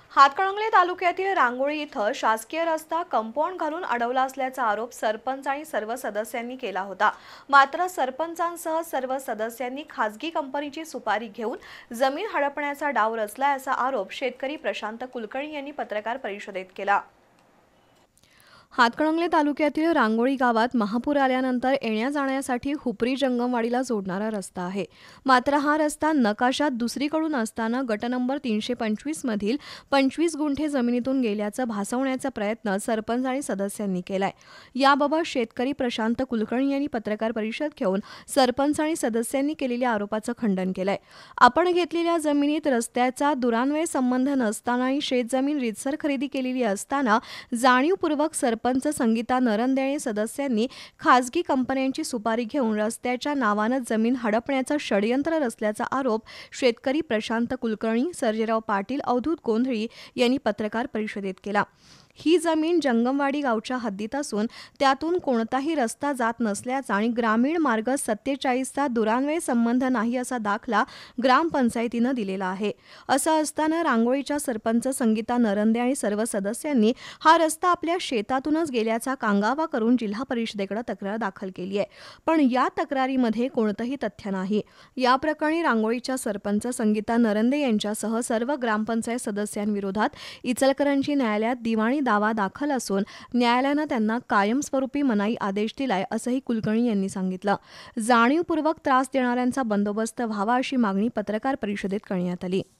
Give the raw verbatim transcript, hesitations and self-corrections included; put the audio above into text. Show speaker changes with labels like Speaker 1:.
Speaker 1: हातकणंगले तालुक्यातील रांगोळी इथं शासकीय रस्ता कंपाऊंड घालून अडवला असल्याचा आरोप सरपंच आणि सर्व सदस्यांनी केला होता। मात्र सरपंचांसह सर्व सदस्यांनी खासगी कंपनीची सुपारी घेऊन जमीन हडपण्याचा डाव रचलाय असा आरोप शेतकरी प्रशांत कुलकर्णी यांनी पत्रकार परिषदेत केला। हातकणंगले तालुक्यातील रांगोळी गावात महापूर आल्यानंतर येण्या जाण्यासाठी हुपरी जंगमवाडीला जोडणारा रस्ता आहे। मात्र हा रस्ता नकाशात दुसरीकडून असताना गट नंबर तीनशे पंचवीस मधील पंचवीस गुंठे जमिनीतून गेल्याचं भासवण्याचा प्रयत्न सरपंच आणि सदस्यांनी केलाय। याबाबत शेतकरी प्रशांत कुलकर्णी यांनी पत्रकार परिषद घेऊन सरपंच आणि सदस्यांनी केलेल्या आरोपाचं खंडन केलंय। आपण घेतलेल्या जमिनीत रस्त्याचा दुरान्वय संबंध नसतानाही शेतजमीन रीतसर खरेदी केलेली असताना जाणीवपूर्वक सरपंच सरपंच संगीता नरंदे आणि सदस्यांनी खासगी कंपन्यांची सुपारी घेऊन रस्त्याच्या नावानं जमीन हडपण्याचं षडयंत्र रचल्याचा आरोप शेतकरी प्रशांत कुलकर्णी, सर्जेराव पाटील, अवधूत गोंधळी यांनी पत्रकार परिषदेत केला। ही जमीन जंगमवाडी गावच्या हद्दीत असून त्यातून कोणताही रस्ता जात नसल्याचा आणि ग्रामीण मार्ग सत्तेचाळीसचा दुरान्वय संबंध नाही असा दाखला ग्रामपंचायतीनं दिलेला आहे। असं असताना रांगोळीच्या सरपंच संगीता नरंदे आणि सर्व सदस्यांनी हा रस्ता आपल्या शेतातूनच गेल्याचा कांगावा करून जिल्हा परिषदेकडे तक्रार दाखल केली आहे। पण या तक्रारीमध्ये कोणतंही तथ्य नाही। या प्रकरणी रांगोळीच्या सरपंच संगीता नरंदे यांच्यासह सर्व ग्रामपंचायत सदस्यांविरोधात इचलकरंजी न्यायालयात दिवाणी दावा दाखल असून न्यायालयानं त्यांना कायमस्वरूपी मनाई आदेश दिलाय असंही कुलकर्णी यांनी सांगितलं। जाणीवपूर्वक त्रास देणाऱ्यांचा बंदोबस्त व्हावा अशी मागणी पत्रकार परिषदेत करण्यात आली।